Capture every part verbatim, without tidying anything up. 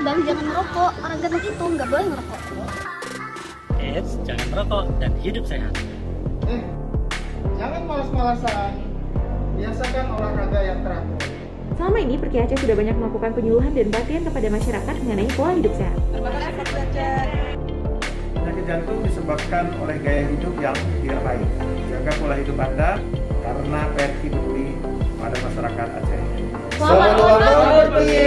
dan jangan merokok. Orang ganteng itu nggak boleh merokok. Eits, jangan merokok dan hidup sehat. Eh, jangan malas-malasan. Biasakan olahraga yang teratur. Selama ini Perki Aceh sudah banyak melakukan penyuluhan dan pelatihan kepada masyarakat mengenai pola hidup sehat. Terima kasih Pak Belajar. Penyakit jantung disebabkan oleh gaya hidup yang tidak baik. Jaga pola hidup Anda karena Perki peduli pada masyarakat Aceh. Selamat ulang tahun, Perki!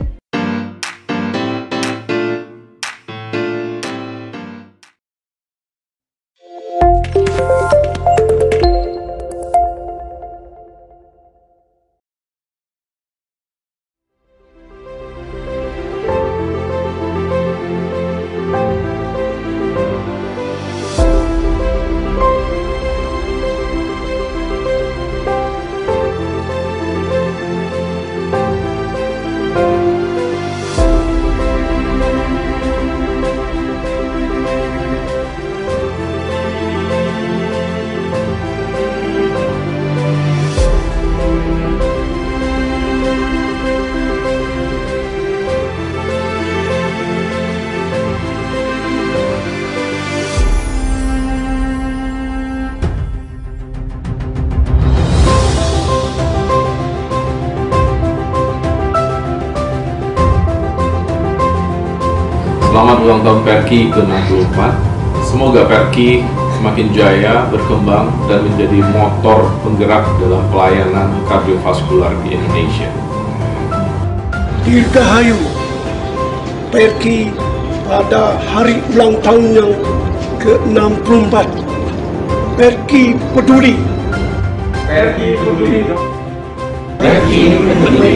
Selamat ulang tahun Perki ke enam puluh empat. Semoga Perki semakin jaya, berkembang, dan menjadi motor penggerak dalam pelayanan kardiovaskular di Indonesia. Dirgahayu Perki pada hari ulang tahun yang ke enam puluh empat. Perki peduli. Perki peduli. Perki peduli.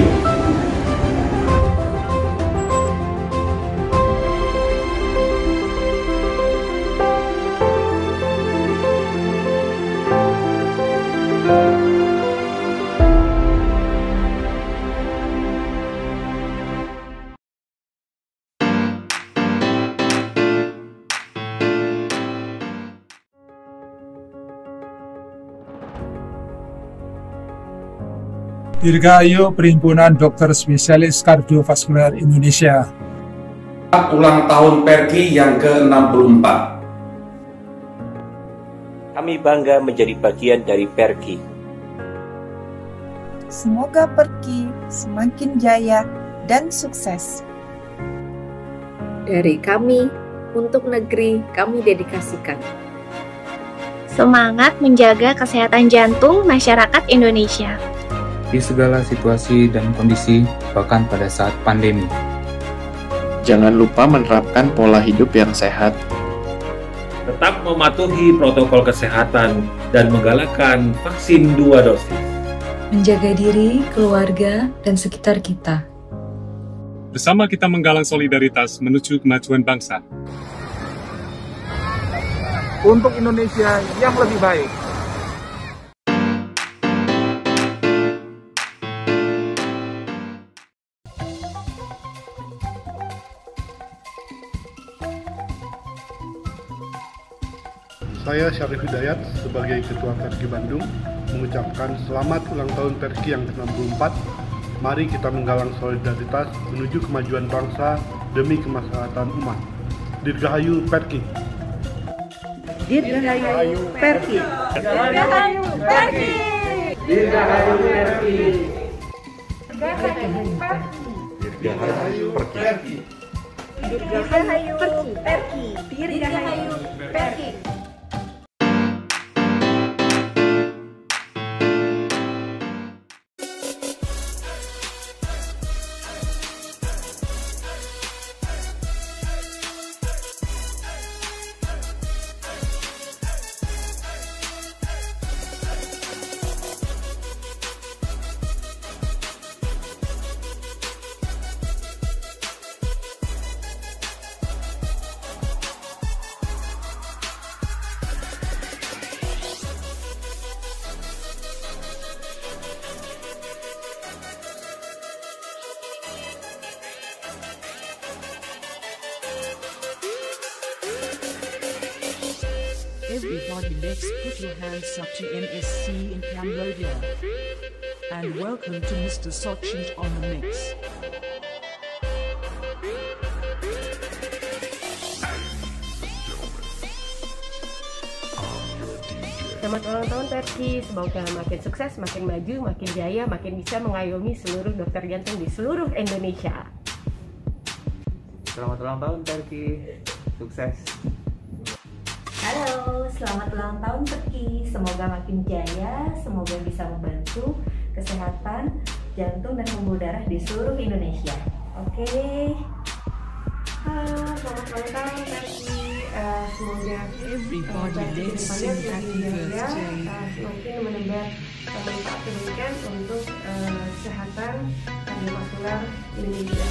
Dirgahayu Perhimpunan Dokter Spesialis Kardiovaskular Indonesia. Ulang tahun Perki yang ke enam puluh empat. Kami bangga menjadi bagian dari Perki. Semoga Perki semakin jaya dan sukses. Dari kami, untuk negeri kami dedikasikan. Semangat menjaga kesehatan jantung masyarakat Indonesia. Di segala situasi dan kondisi, bahkan pada saat pandemi. Jangan lupa menerapkan pola hidup yang sehat. Tetap mematuhi protokol kesehatan dan menggalakkan vaksin dua dosis. Menjaga diri, keluarga, dan sekitar kita. Bersama kita menggalang solidaritas menuju kemajuan bangsa. Untuk Indonesia yang lebih baik. Saya Syarif Hidayat sebagai Ketua Perki Bandung mengucapkan selamat ulang tahun Perki yang ke enam puluh empat. Mari kita menggalang solidaritas menuju kemajuan bangsa demi kemaslahatan umat. Dirgahayu Perki. Dirgahayu Perki. Dirgahayu Perki. Dirgahayu Perki. Dirgahayu Perki. Dirgahayu Perki. Dirgahayu Perki. Dirgahayu Perki. Everybody, let's put your hands up to M S C in Cambodia. And welcome to Mister Sochit on the mix. Perki semoga makin sukses, makin maju, makin jaya, makin bisa mengayomi seluruh dokter jantung di seluruh Indonesia. Selamat ulang tahun Perki, sukses. Halo, selamat ulang tahun Perki. Semoga makin jaya, semoga bisa membantu kesehatan jantung dan pembuluh darah di seluruh Indonesia. Oke. Okay. Halo, selamat ulang tahun Perki. Uh, semoga Everybody let's sing happy birthday. Uh, semakin menebar manfaat kebaikan untuk uh, kesehatan kardiovaskular Indonesia.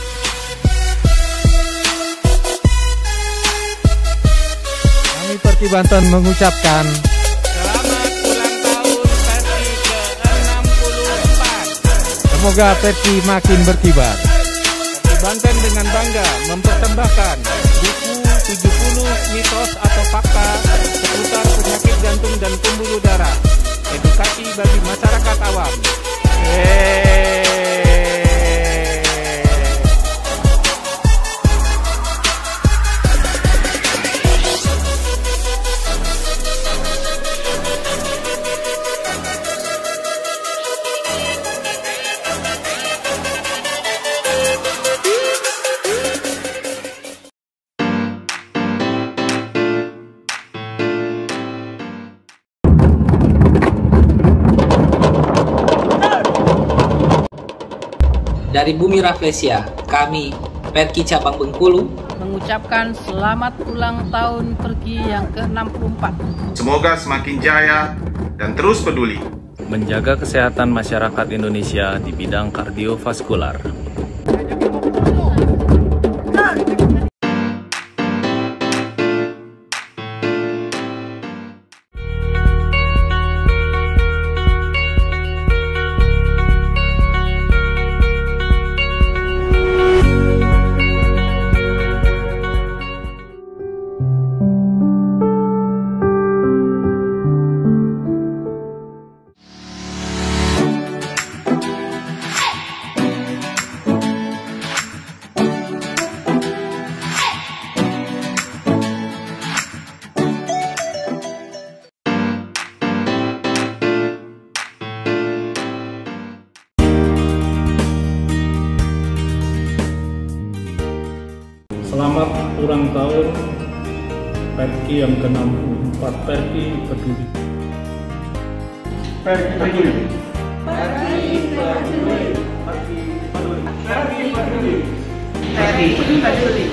Kami Perki Banten mengucapkan selamat ulang tahun Perki ke enam puluh empat. Semoga Perki makin berkibar. Perki Banten dengan bangga mempersembahkan buku tujuh puluh mitos atau fakta seputar penyakit jantung dan pembuluh darah. Edukasi bagi masyarakat awam. Yeay. Dari Bumi Rafflesia, kami, Perki Cabang Bengkulu, mengucapkan selamat ulang tahun Perki yang ke enam puluh empat. Semoga semakin jaya dan terus peduli menjaga kesehatan masyarakat Indonesia di bidang kardiovaskular. Selamat ulang tahun Perki yang ke enam puluh empat. Perki peduli. Perki peduli. Perki peduli. Perki peduli. Perki peduli. Perki peduli.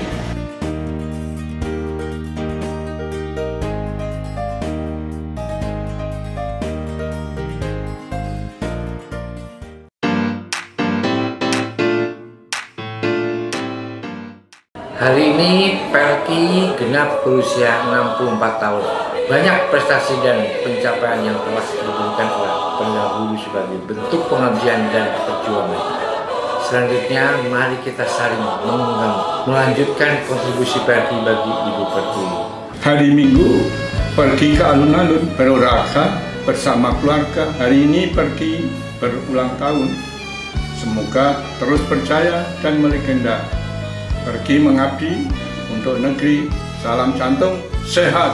Hari ini Perki genap berusia enam puluh empat tahun. Banyak prestasi dan pencapaian yang telah diberikan oleh pendahulu sebagai bentuk pengabdian dan perjuangan. Selanjutnya, mari kita saling mengundang melanjutkan kontribusi Perki bagi Ibu Pertiwi. Hari Minggu, Perki ke alun-alun beroraka bersama keluarga. Hari ini Perki berulang tahun. Semoga terus percaya dan melegenda. Pergi mengabdi untuk negeri. Salam jantung sehat.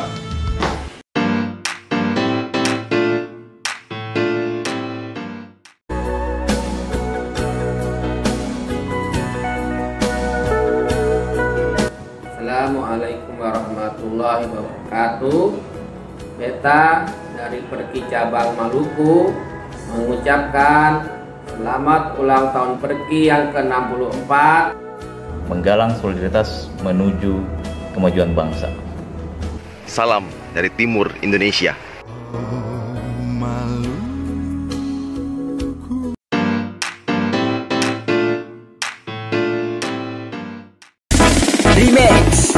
Assalamualaikum warahmatullahi wabarakatuh. Beta dari Perki Cabang Maluku mengucapkan selamat ulang tahun Perki yang ke enam puluh empat. Menggalang solidaritas menuju kemajuan bangsa. Salam dari Timur Indonesia. Remix.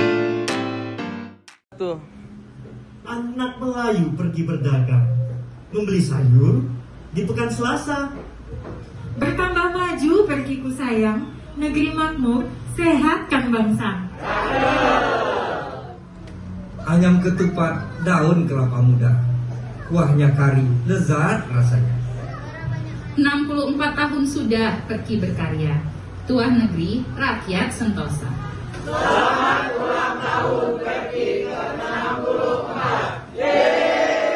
Anak Melayu pergi berdagang, membeli sayur di Pekan Selasa. Bertambah maju Perkiku sayang, negeri makmur, sehatkan bangsa. Ayam ketupat daun kelapa muda, kuahnya kari, lezat rasanya. enam puluh empat tahun sudah Perki berkarya, tuah negeri, rakyat sentosa. Selamat ulang tahun Perki ke enam puluh empat. Yeay!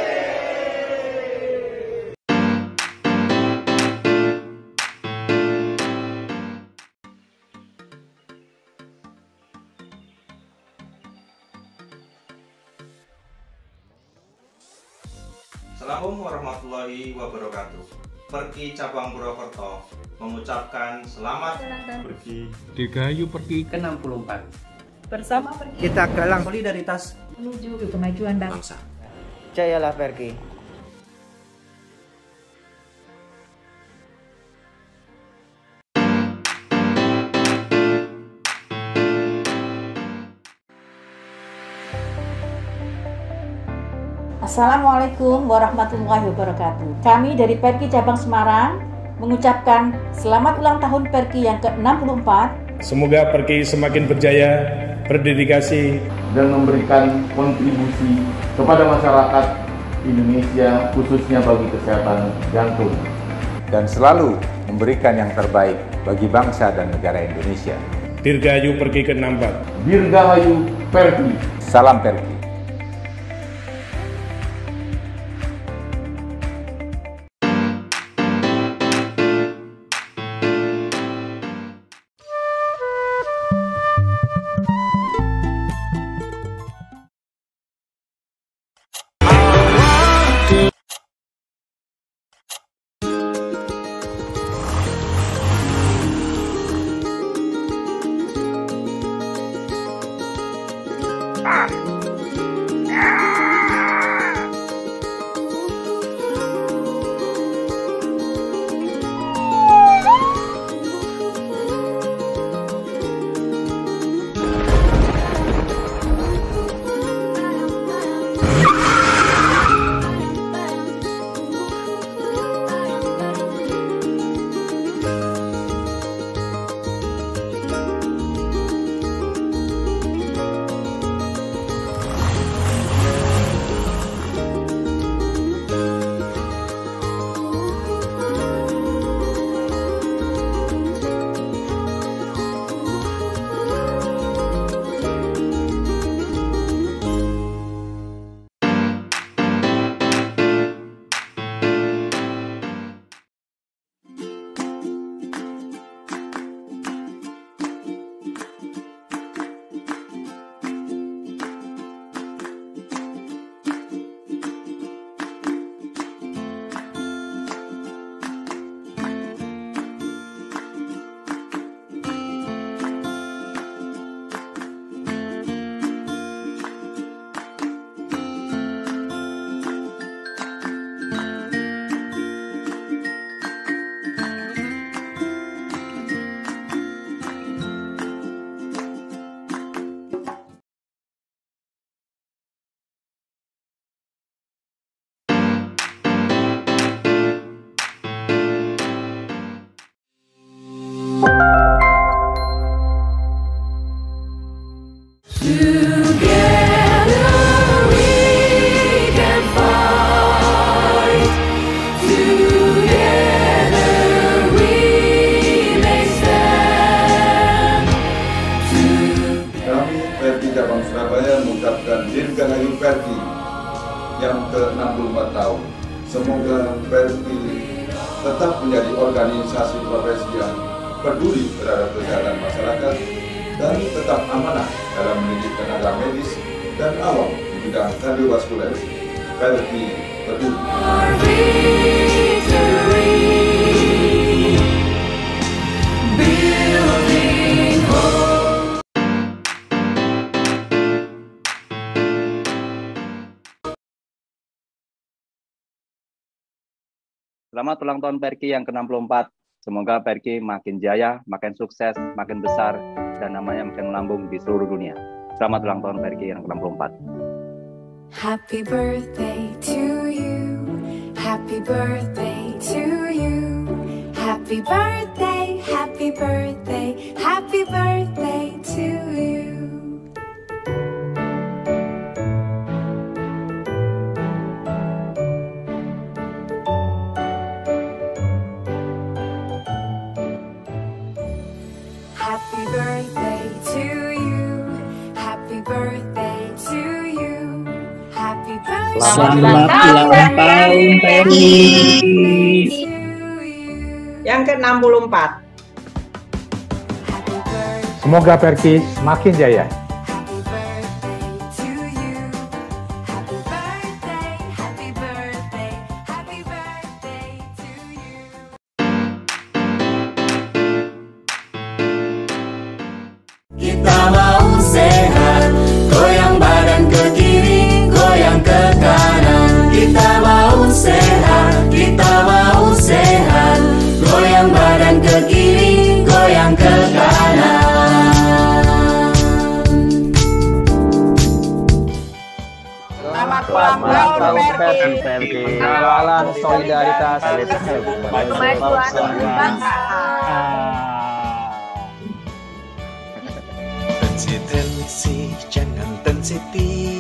Assalamualaikum warahmatullahi wabarakatuh. Perki Cabang Purwokerto mengucapkan selamat Perki Dirgahayu Perki ke enam puluh empat. Bersama Perki kita galang solidaritas menuju kemajuan bangsa. Jayalah Perki. Assalamualaikum warahmatullahi wabarakatuh. Kami dari Perki Cabang Semarang mengucapkan selamat ulang tahun Perki yang ke enam puluh empat. Semoga Perki semakin berjaya, berdedikasi, dan memberikan kontribusi kepada masyarakat Indonesia khususnya bagi kesehatan jantung. Dan selalu memberikan yang terbaik bagi bangsa dan negara Indonesia. Dirgahayu Perki ke enam puluh empat. Dirgahayu Perki. Salam Perki. Dirgahayu Perki yang ke enam puluh empat tahun. Semoga Perki tetap menjadi organisasi profesi yang peduli terhadap kesehatan masyarakat dan tetap amanah dalam mendidik tenaga medis dan awam di bidang kardiovaskuler. Perki peduli. Selamat ulang tahun Perki yang ke enam puluh empat. Semoga Perki makin jaya, makin sukses, makin besar, dan namanya makin melambung di seluruh dunia. Selamat ulang tahun Perki yang ke enam puluh empat. Happy birthday to you. Happy birthday to you. Happy birthday, happy birthday, happy birthday to you. Happy birthday to you. Happy birthday to you. Happy birthday. Selamat ulang tahun Perki. Yang ke enam puluh empat. Semoga Perki semakin jaya. Kita mau sehat, goyang badan ke kiri, goyang ke kanan. Kita mau sehat, kita mau sehat, goyang badan ke kiri, goyang ke kanan. Selamat ulang tahun Perki. Kawalan solidaritas Kemajuan bangsa. 等些 tensi jangan tensi